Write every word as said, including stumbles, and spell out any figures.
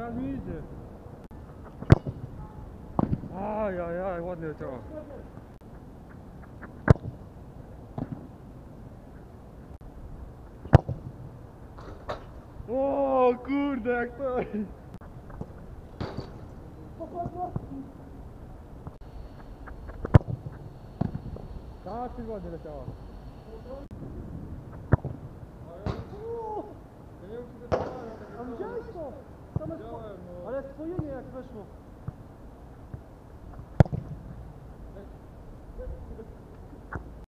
jak mi idzie. Ajajaj, ładnie leciała. O kurde, jak to... Tak, ty ładnie leciała. Ja nie wiem, czy to A widziałeś to? Same spo... Ale spojenie jak weszło.